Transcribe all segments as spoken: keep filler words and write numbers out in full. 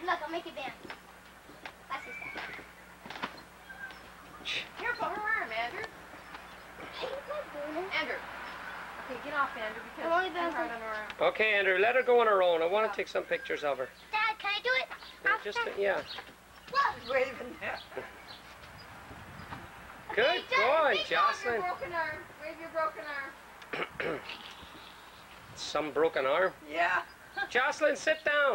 look, I'll make it dance. That's his dad. Careful, her arm, Andrew. Andrew. Okay, get off, Andrew, because I'm only it's too hard bouncing. on her arm. Okay, Andrew, let her go on her own. I want to take some pictures of her. Dad, can I do it? Yeah, just yeah. She's waving there. Good going, Jocelyn. Wave your broken arm. Wave your broken arm. Some broken arm. Yeah. Jocelyn, sit down.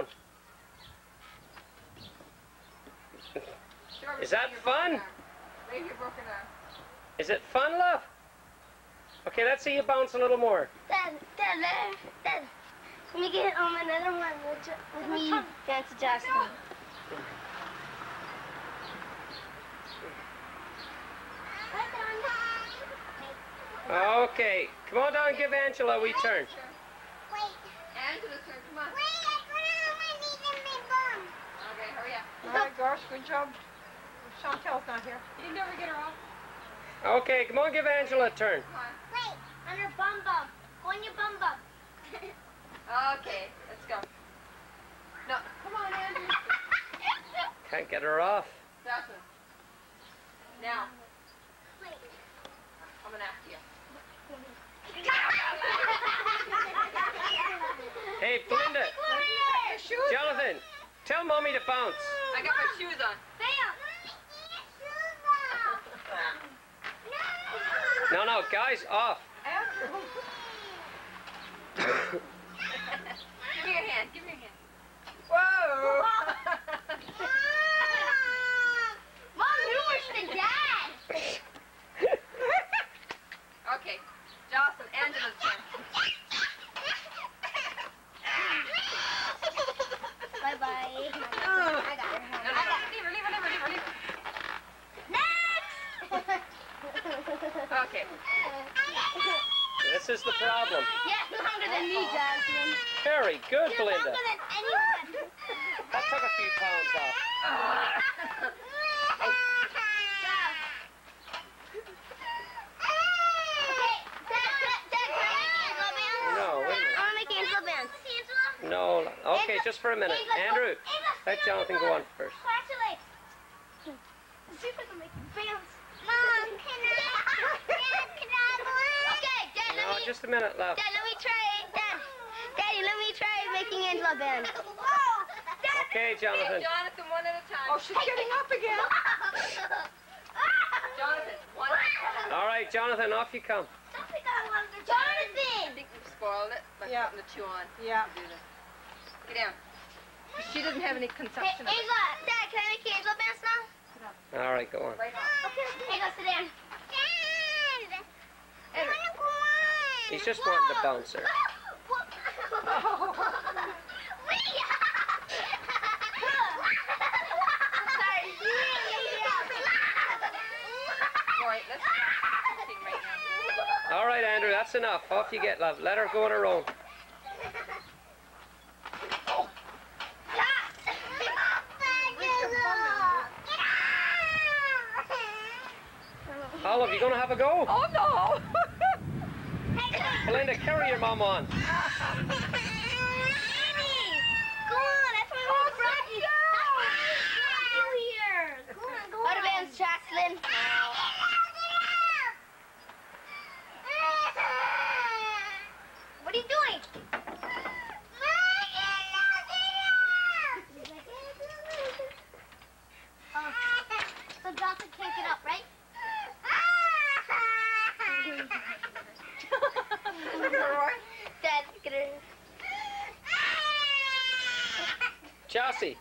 Show her Is that your fun? broken arm. Wave your broken arm. Is it fun, love? Okay, let's see you bounce a little more. Dad, Dad, Dad, Dad. Let me get um, another one with, jo with me dance to Jocelyn. Okay, come on down and give Angela a wee turn. Wait. Angela's turn, come on. Wait, I put it on my knees and my bum. Okay, hurry up. All right, gosh, good job. Chantel's not here. You never get her off. Okay, come on, give Angela a turn. Come on. Wait, on her bum bum. Go on your bum bum. Okay, let's go. No, come on, Andrew. Can't get her off. Jocelyn. Now, Wait. I'm coming after you. Hey, Belinda. Your shoes. Jonathan, tell Mommy to bounce. I got my shoes on. No, no, guys, off. Andrew. Give me your hand. Give me your hand. Whoa. Mom, you wish the dad. Okay, Jocelyn, Angela's turn. Bye bye. I got her. No, no, no, leave her, leave her, leave her, leave her, leave her. Next. Okay. This is the problem. Yeah, longer than me, Jasmine. Very good, You're Belinda. longer than anyone. That took a few pounds off. No, wait a minute. I want to make Angela dance. No, okay, just for a minute. Andrew, let Jonathan go on first. See if I can make him bounce. Mom, can I? Dad, can I? Okay, Dad, let No, me. just a minute, love. Dad, let me try. Dad, Daddy, let me try making Angela dance. Okay, Jonathan. Jonathan, one at a time. Oh, she's getting up again. Jonathan, one at a time. All right, Jonathan, off you come. I Jonathan! think we've spoiled it by Yeah. putting the two on. Yeah. Do this. Get down. She doesn't have any Hey, consumption of it. Angela, Dad, can I make Angela dance now? All right, go on. Right on. Okay, Angela, sit down. Dad! I Andrew. want to go on. He's just wanting to bounce her. All right, let's sing right now. All right, Andrew, that's enough. Off you get, love. Let her go on her own. Olive, you gonna have a go? Oh, no. Belinda, carry your mom on. Go on, that's why we brought you. Here. Go on, go on. Out of bounds, Jocelyn. What are you doing? Oh, so Jocelyn can't get up, right? Look at her, Roy. Dad, look at her. Josie.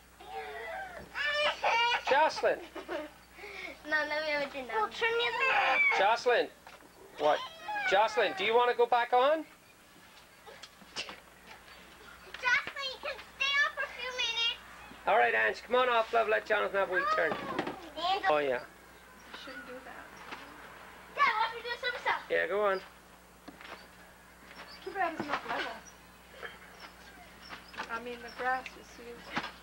Jocelyn. No, let me have it turn down. Well, turn the other way. Jocelyn. What? Jocelyn, do you want to go back on? Jocelyn, you can stay on for a few minutes. All right, Ange, come on off, love. Let Jonathan have a wee turn. Angela. Oh, yeah. Shouldn't do that. Dad, watch me do some stuff. Yeah, go on. Too bad it's not level. I mean, the grass is huge.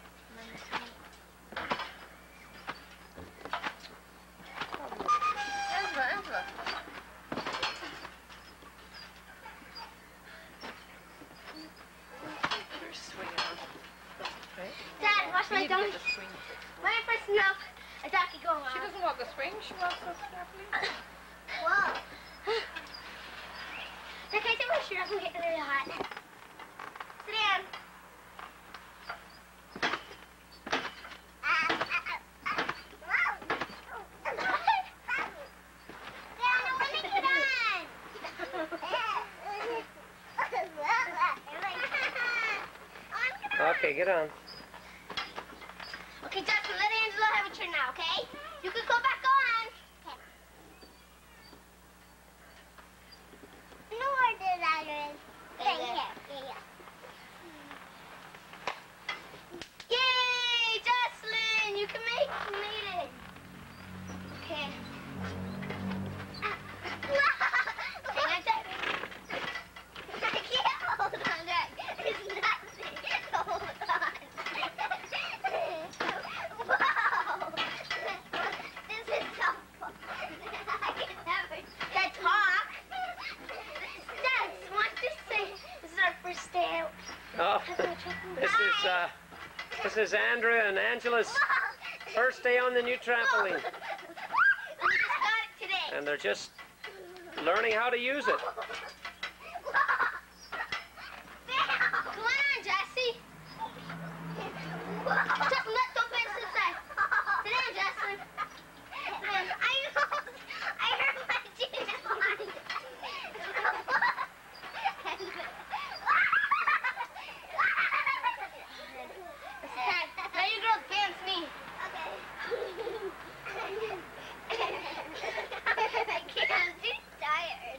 Angela, Angela. You're swinging on. Right? Dad, watch when I You need to don't, get the swing. when I first know a ducky going She on. doesn't want the swing, she wants the trampoline. Whoa. Can I take my shirt off and get really hot? Sit down. Okay, get on. Okay, Justin, let Angela have a turn now, okay? You can go back on. No more did I do. Thank you. Yay, Jocelyn! You can make you made it. Okay. Hang on, Jack. I can't hold on, Jack. It's nothing. Hold on. Wow. This is so fun. I can never Dad, talk. Dad, want to say this is our first day out. Oh, this is uh, this is Andrew and Angela's first day on the new trampoline, We just got it today. and they're just learning how to use it. Come on, Jessie. Just let don't face to the side. Sit down, Jessie. I I heard my jeans Now you girls dance me. Okay. I can't. I'm too tired.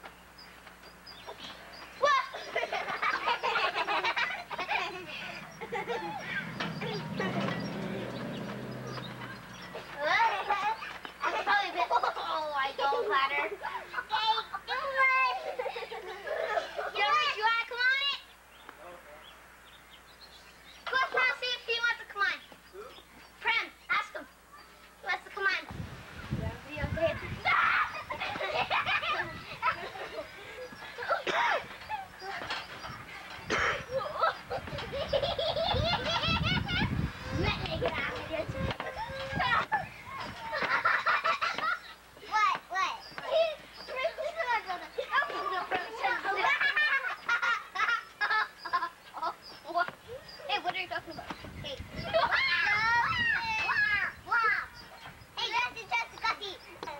I'm probably a bit. Oh, I don't ladder. Okay, do it. You know what? You want to come on it? Cliff, now see if he wants to come on. Prem, ask him. He wants to come on. Videotape. What? What? Hey, what are you talking about? Hey. Hey, that's just Gussie.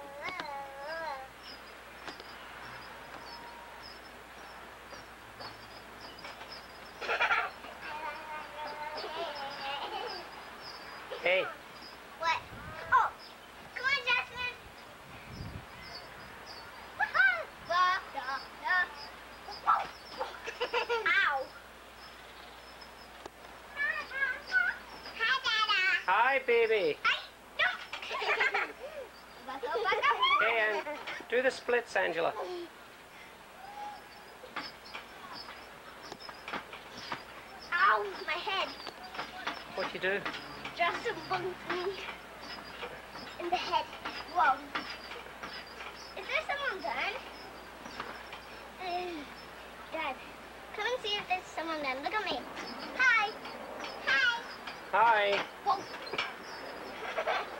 Hey, What? Oh, come on, Jasmine. Ow. Hi, Dada. hi, baby. Back up, back up. Hey, and do the splits, Angela. Ow, my head. What you do? Just bumped me in the head. Whoa. Is there someone done? Uh, Dad, come and see if there's someone done. Look at me. Hi. Hi. Hi. Whoa.